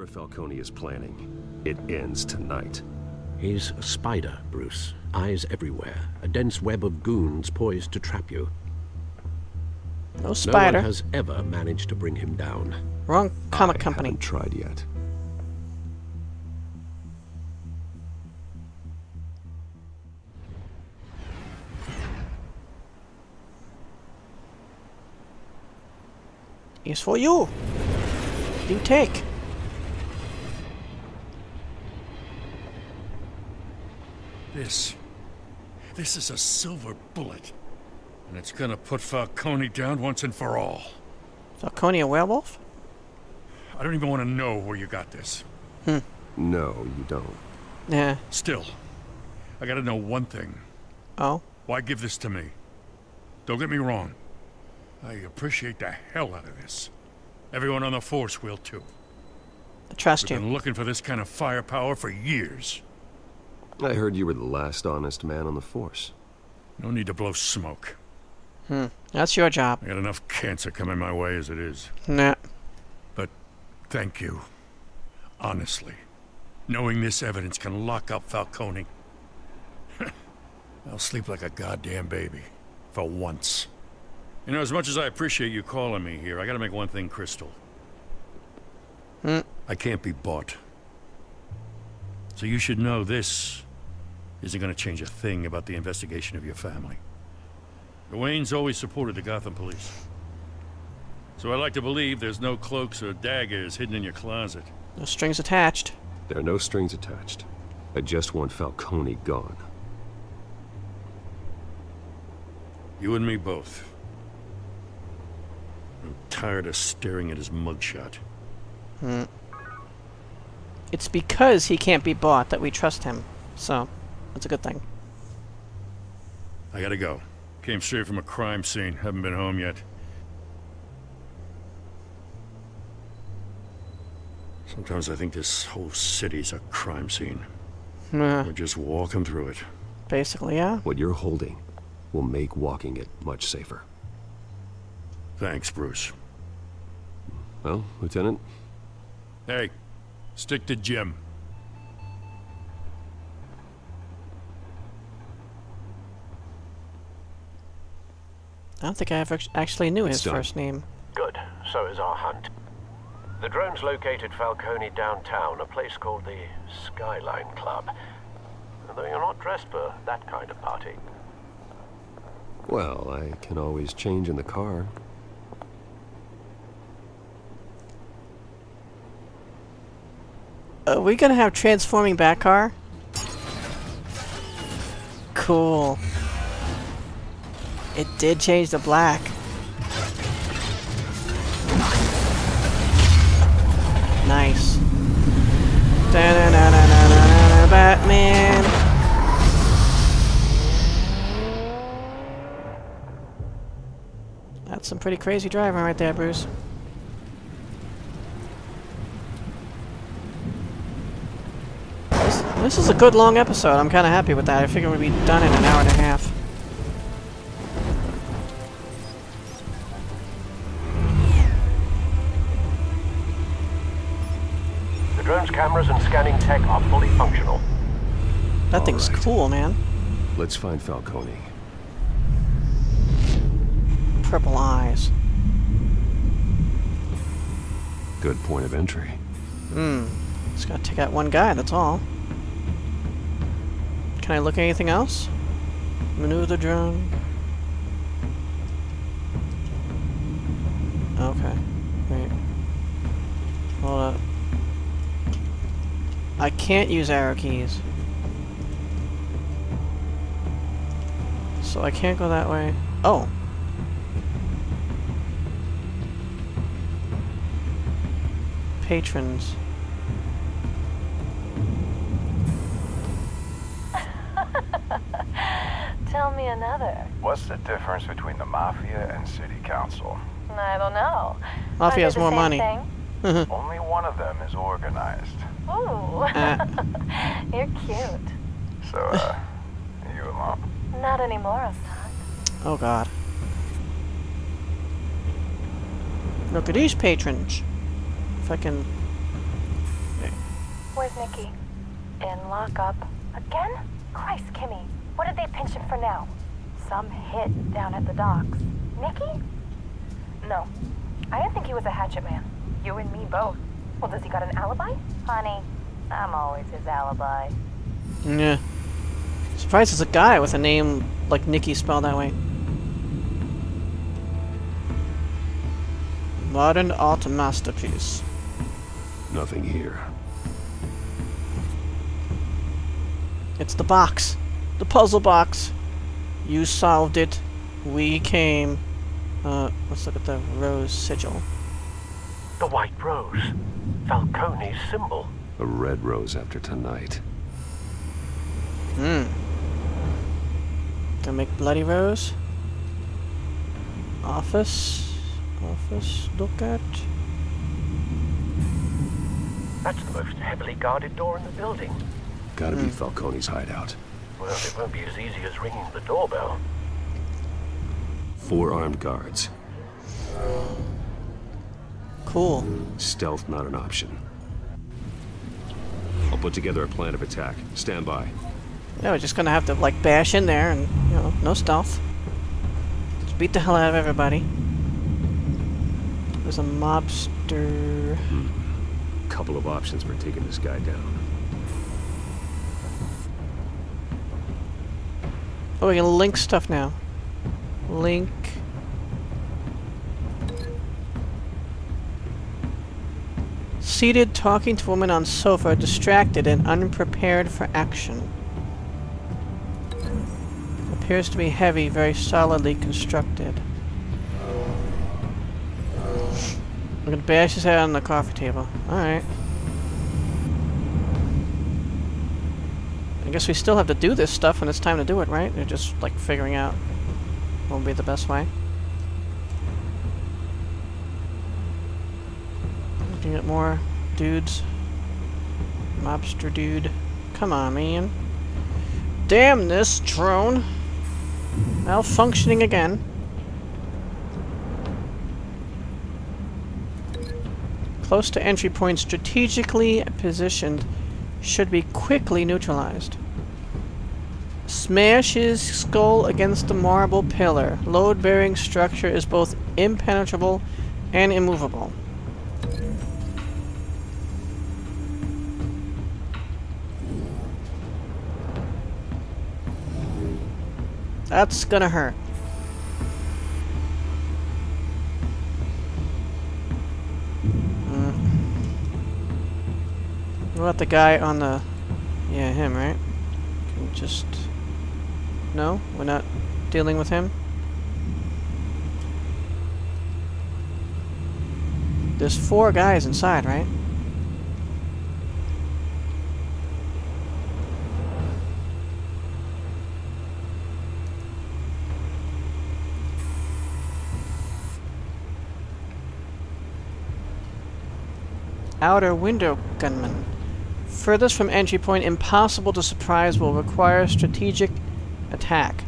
Whatever Falcone is planning, it ends tonight. He's a spider, Bruce. Eyes everywhere. A dense web of goons poised to trap you. No spider. No one has ever managed to bring him down. Wrong comic company. I haven't tried yet. It's for you. You take. This is a silver bullet. And it's gonna put Falcone down once and for all. Falcone a werewolf? I don't even want to know where you got this. No, you don't. Yeah. Still, I gotta know one thing. Oh? Why give this to me? Don't get me wrong. I appreciate the hell out of this. Everyone on the force will too. I trust We've you. been looking for this kind of firepower for years. I heard you were the last honest man on the force. No need to blow smoke. That's your job. I got enough cancer coming my way as it is. Nah. But thank you. Honestly. Knowing this evidence can lock up Falcone. I'll sleep like a goddamn baby. For once. You know, as much as I appreciate you calling me here, I gotta make one thing crystal. I can't be bought. So you should know this isn't gonna change a thing about the investigation of your family. The Waynes always supported the Gotham police. So I like to believe there's no cloaks or daggers hidden in your closet. No strings attached. There are no strings attached. I just want Falcone gone. You and me both. I'm tired of staring at his mugshot. It's because he can't be bought that we trust him. So, that's a good thing. I gotta go. Came straight from a crime scene. Haven't been home yet. Sometimes I think this whole city's a crime scene. We're just walking through it. Basically, yeah. What you're holding will make walking it much safer. Thanks, Bruce. Well, Lieutenant? Hey, stick to Jim. I don't think I ever actually knew his done. first name. Good. So is our hunt. The drones located Falcone downtown, a place called the Skyline Club. Though you're not dressed for that kind of party. Well, I can always change in the car. Are we gonna have transforming Batcar? Cool. It did change to black. Nice. Da-da-da-da-da-da-da, Batman. That's some pretty crazy driving right there, Bruce. This is a good long episode. I'm kind of happy with that. I figured we'd be done in an hour and a half. The drone's cameras and scanning tech are fully functional. That thing's cool, man. Let's find Falcone. Purple eyes. Good point of entry. Just gotta take out one guy, that's all. Can I look at anything else? Maneuver the drone. Okay. Wait. Hold up. I can't use arrow keys. So I can't go that way. Oh. Patrons. Tell me another. What's the difference between the Mafia and City Council? I don't know. Mafia has more money. Only one of them is organized. Ooh. You're cute. So, are you alone? Not anymore, I'm not. Oh god. Look at these patrons. If I can Where's Nikki? In lockup. Again? Christ, Kimmy. What did they pinch him for now? Some hit down at the docks. Nikki? No. I didn't think he was a hatchet man. You and me both. Well, does he got an alibi? Honey, I'm always his alibi. Yeah. Surprised it's a guy with a name like Nikki spelled that way. Modern art masterpiece. Nothing here. It's the box. The puzzle box. You solved it. We came. Let's look at the rose sigil. The white rose. Falcone's symbol. A red rose after tonight. Gonna make bloody rose. Office. Look at. That's the most heavily guarded door in the building. Gotta be Falcone's hideout. Well, it won't be as easy as ringing the doorbell. 4 armed guards. Cool. Stealth not an option. I'll put together a plan of attack. Stand by. Yeah, we're just gonna have to like bash in there and, you know, no stealth. Just beat the hell out of everybody. There's a mobster. Couple of options for taking this guy down. Oh, we can link stuff now. Link. Seated, talking to woman on sofa, distracted and unprepared for action. Appears to be heavy, very solidly constructed. We're gonna bash his head on the coffee table. Alright. I guess we still have to do this stuff when it's time to do it, right? They're just, like, figuring out what would be the best way. Looking at more dudes. Mobster dude. Come on, man. Damn this drone! Malfunctioning again. Close to entry point, strategically positioned, should be quickly neutralized. Smash his skull against the marble pillar. Load-bearing structure is both impenetrable and immovable. That's gonna hurt. What about the guy on the... Yeah, him, right? Can we just... No? We're not dealing with him? There's 4 guys inside, right? Outer window gunman. Furthest from entry point, impossible to surprise, will require strategic attack.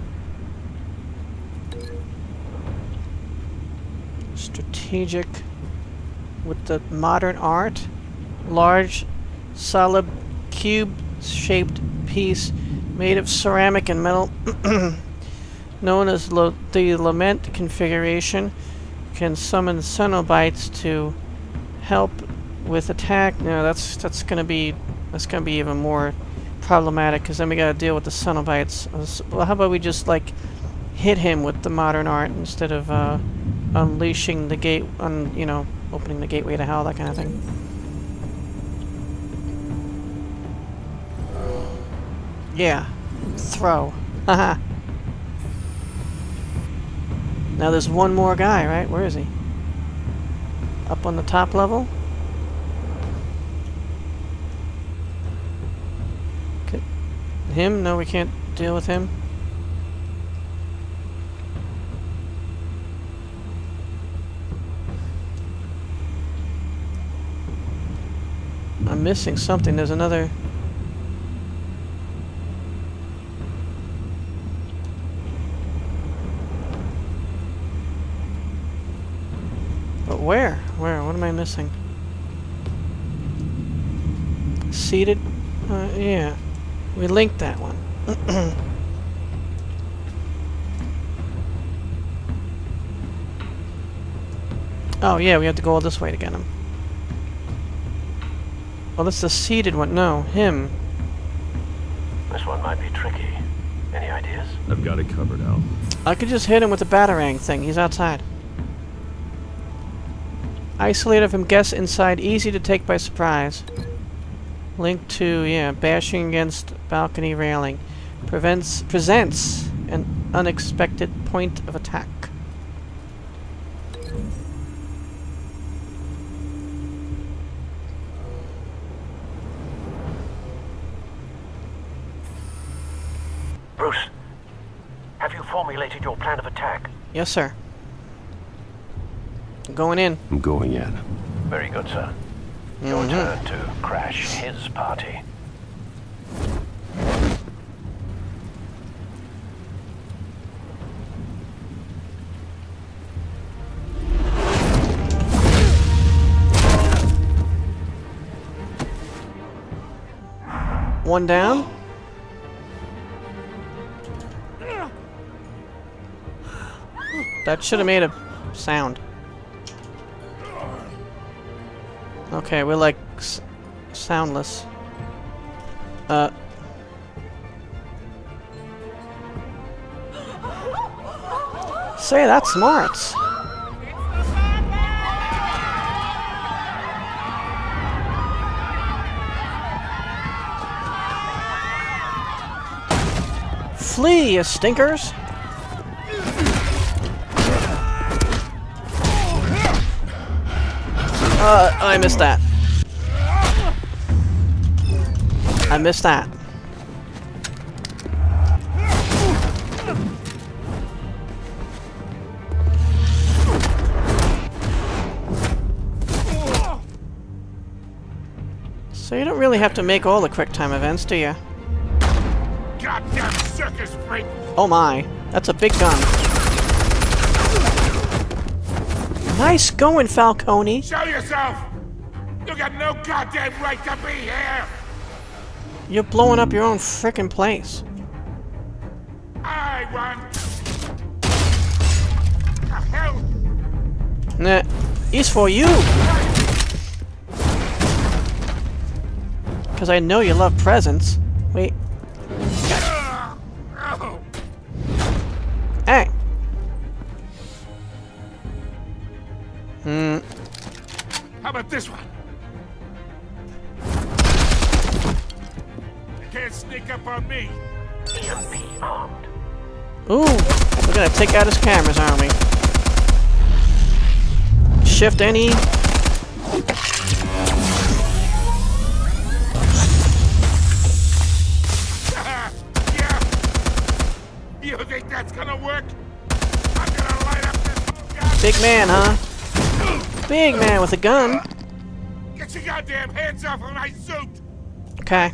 Strategic with the modern art. Large, solid, cube-shaped piece made of ceramic and metal, known as the Lament configuration, can summon Cenobites to help with attack. No, that's gonna be even more problematic, because then we gotta deal with the Cenobites. Well, how about we just like hit him with the modern art instead of unleashing the gate, you know, opening the gateway to hell, that kind of thing. Yeah, throw. Haha. Now there's one more guy, right? Where is he? Up on the top level? Him? No, we can't deal with him. I'm missing something. There's another... But where? Where? What am I missing? Seated? Yeah. We linked that one. Oh, yeah, we have to go all this way to get him. Oh, that's the seated one. No, him. This one might be tricky. Any ideas? I've got it covered, Al. I could just hit him with the batarang thing. He's outside. Isolate from guests inside. Easy to take by surprise. Link to, yeah, bashing against balcony railing. Presents an unexpected point of attack. Bruce, have you formulated your plan of attack? Yes, sir. I'm going in. I'm going in. Very good, sir. Your turn to crash his party. One down. That should have made a sound. Okay, we're like soundless. Say, that's smarts. Flee, you stinkers! I missed that. I missed that. So you don't really have to make all the QuickTime events, do you? Goddamn circus freak! Oh my, that's a big gun. Nice going, Falcone. Show yourself! You got no goddamn right to be here! You're blowing up your own frickin' place. I want... The hell? Nah, he's for you. Because I know you love presents. Wait. Hey. How about this one? You can't sneak up on me. EMP armed. Ooh, we're gonna take out his cameras, aren't we? Shift any. Yeah. You think that's gonna work? I'm gonna light up this Big man, huh? Big man with a gun. Get your goddamn hands off of my suit! Okay.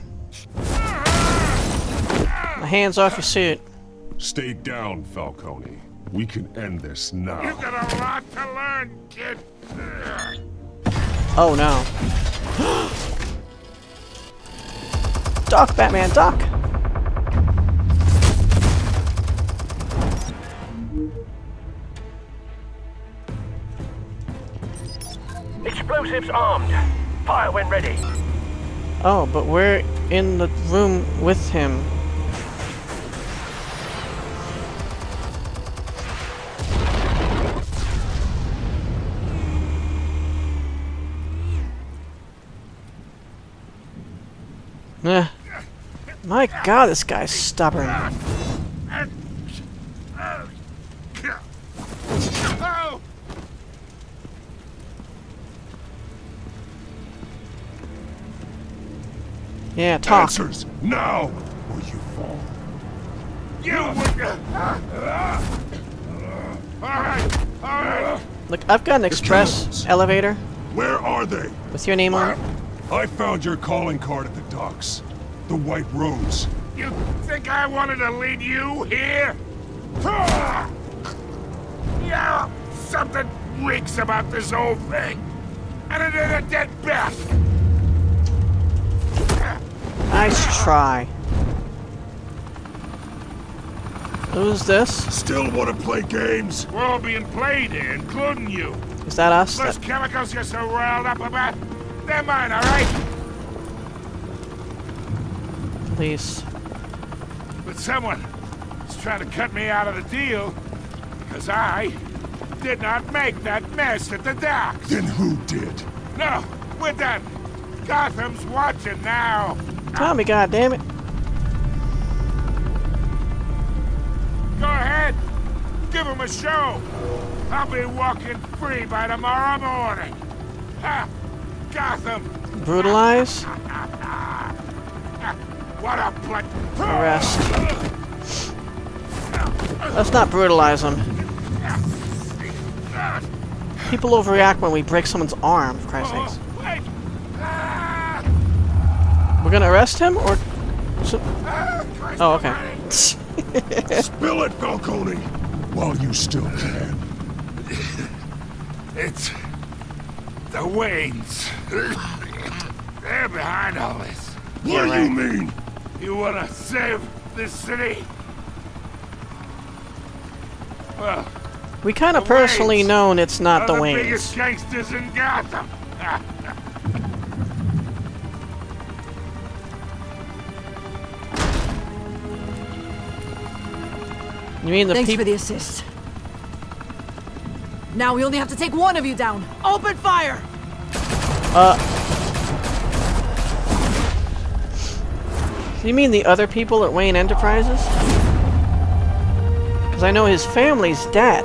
My hands off your suit. Stay down, Falcone. We can end this now. You've got a lot to learn, kid. Oh no. Duck, Batman, duck! Explosives armed. Fire when ready. Oh, but we're in the room with him. My God, this guy's stubborn. Yeah, talk. Answers now, or you fall. All right. Look, I've got an express Colonels. elevator Where are they? with your name on it. I found your calling card at the docks. The White Rose. You think I wanted to lead you here? Yeah, something reeks about this whole thing. And it ain't a dead bat. Nice try. Who's this? Still want to play games? We're all being played here, including you. Is that us? Those chemicals you're so riled up about, they're mine, all right? Please. But someone is trying to cut me out of the deal because I did not make that mess at the docks. Then who did? No, we're done. Gotham's watching now. Tommy, goddammit. Go ahead. Give him a show. I'll be walking free by tomorrow morning. Ha! Gotham. Brutalize? What a play. Arrest. Let's not brutalize him. People overreact when we break someone's arm, for Christ's sakes. Wait. We're gonna arrest him, or... Oh, okay. Spill it, Falcone! While you still can. It's the Waynes. They're behind all this. What do you mean? You want to save this city? Well, We kind of the personally Waynes known it's not the are Waynes. biggest gangsters in Gotham. You mean the Thanks people? for the assist. Now we only have to take one of you down. Open fire! You mean the other people at Wayne Enterprises? Because I know his family's dead.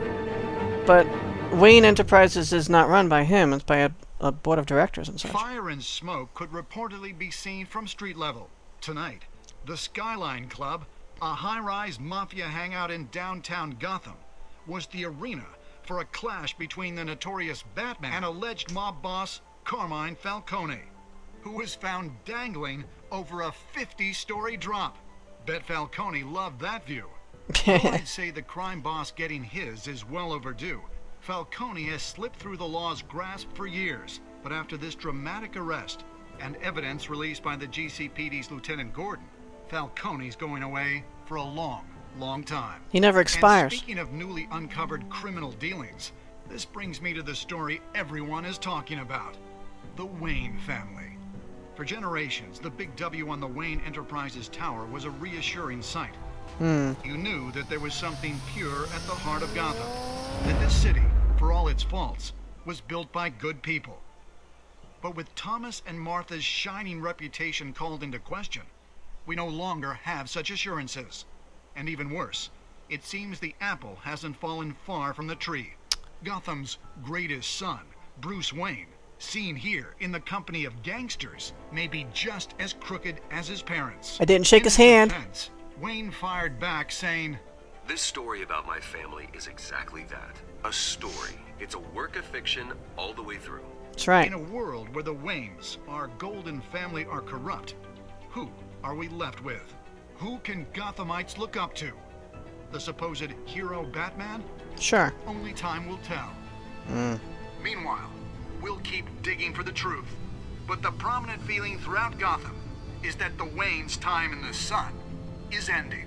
But Wayne Enterprises is not run by him, it's by a board of directors and such. Fire and smoke could reportedly be seen from street level. Tonight, the Skyline Club, a high-rise mafia hangout in downtown Gotham, was the arena for a clash between the notorious Batman and alleged mob boss Carmine Falcone, who was found dangling over a 50-story drop. Bet Falcone loved that view. Though I'd say the crime boss getting his is well overdue. Falcone has slipped through the law's grasp for years, but after this dramatic arrest and evidence released by the GCPD's Lieutenant Gordon, Falcone's going away for a long time. He never And expires. speaking of newly uncovered criminal dealings, this brings me to the story everyone is talking about. The Wayne family. For generations, the big W on the Wayne Enterprises tower was a reassuring sight. You knew that there was something pure at the heart of Gotham. That this city, for all its faults, was built by good people. But with Thomas and Martha's shining reputation called into question, we no longer have such assurances. And even worse, it seems the apple hasn't fallen far from the tree. Gotham's greatest son, Bruce Wayne, seen here in the company of gangsters, may be just as crooked as his parents. I didn't shake In his his hand. defense, Wayne fired back saying, This story about my family is exactly that. A story. It's a work of fiction all the way through. That's right. in a world where the Waynes, our golden family, are corrupt, who are we left with? Who can Gothamites look up to? The supposed hero Batman? Sure. Only time will tell. Meanwhile, we'll keep digging for the truth. But the prominent feeling throughout Gotham is that the Waynes' time in the sun is ending.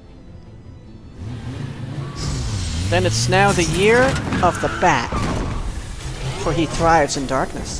Then it's now the year of the Bat, for he thrives in darkness.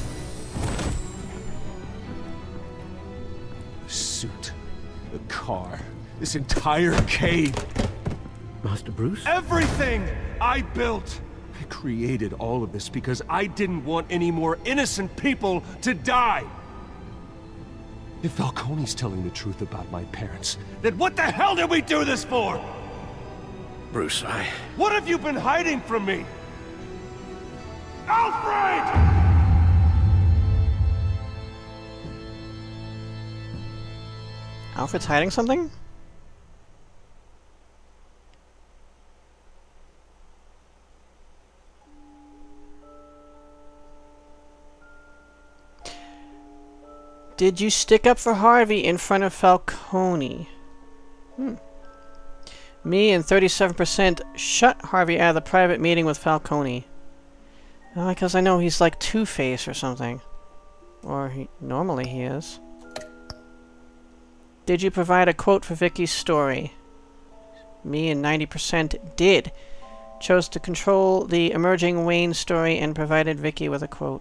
The suit, the car, this entire cave. Master Bruce? Everything I built! I created all of this because I didn't want any more innocent people to die! If Falcone's telling the truth about my parents, then what the hell did we do this for? Bruce, What have you been hiding from me? Alfred! Alfred's hiding something? Did you stick up for Harvey in front of Falcone? Me and 37% shut Harvey out of the private meeting with Falcone. Because I know he's like Two-Face or something. Or normally he is. Did you provide a quote for Vicky's story? Me and 90% did. Chose to control the emerging Wayne story and provided Vicky with a quote.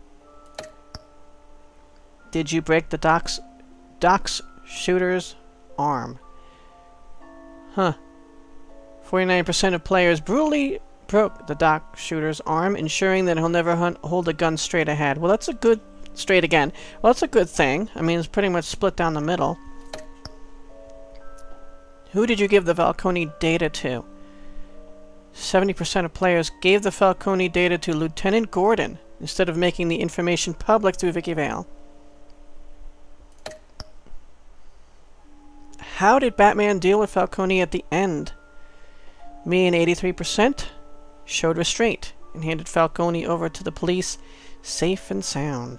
Did you break the Doc's shooter's arm? Huh. 49% of players brutally broke the Doc shooter's arm, ensuring that he'll never hold a gun straight ahead. Well, that's a good... Straight again. Well, that's a good thing. I mean, it's pretty much split down the middle. Who did you give the Falcone data to? 70% of players gave the Falcone data to Lieutenant Gordon, instead of making the information public through Vicky Vale. How did Batman deal with Falcone at the end? Me and 83% showed restraint and handed Falcone over to the police safe and sound.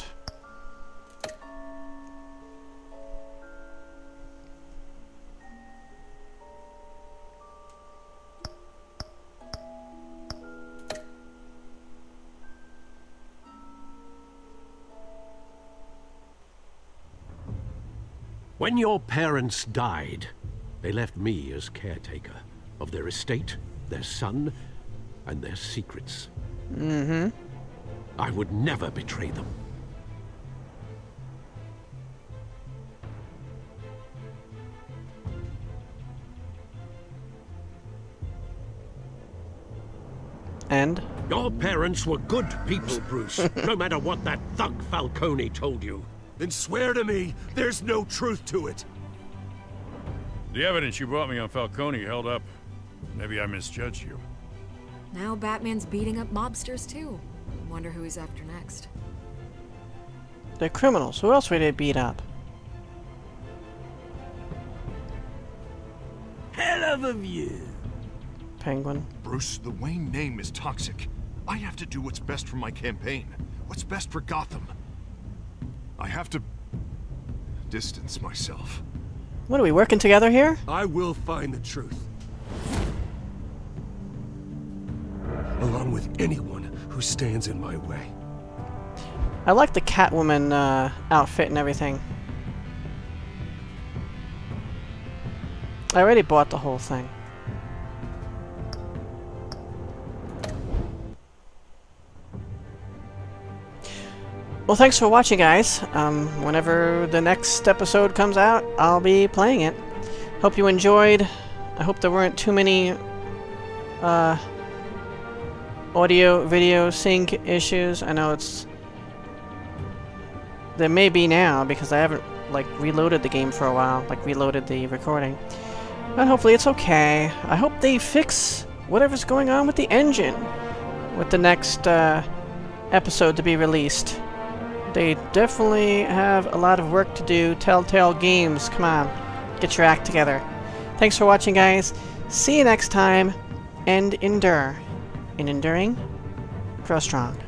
When your parents died, they left me as caretaker of their estate, their son, and their secrets. Mm-hmm. I would never betray them. And? Your parents were good people, Bruce, no matter what that thug Falcone told you. Then swear to me there's no truth to it. The evidence you brought me on Falcone held up. Maybe I misjudged you. Now Batman's beating up mobsters too. Wonder who he's after next. They're criminals. Who else would they beat up? Hell of a view. Penguin. Bruce, the Wayne name is toxic. I have to do what's best for my campaign. What's best for Gotham. I have to distance myself. What, are we working together here? I will find the truth. Along with anyone who stands in my way. I like the Catwoman outfit and everything. I already bought the whole thing. Well, thanks for watching, guys. Whenever the next episode comes out, I'll be playing it. Hope you enjoyed. I hope there weren't too many audio-video sync issues. I know it's... There may be now, because I haven't, like, reloaded the game for a while. Like, reloaded the recording. But hopefully it's okay. I hope they fix whatever's going on with the engine with the next episode to be released. They definitely have a lot of work to do. Telltale Games, come on. Get your act together. Thanks for watching, guys. See you next time. And endure. In enduring, grow strong.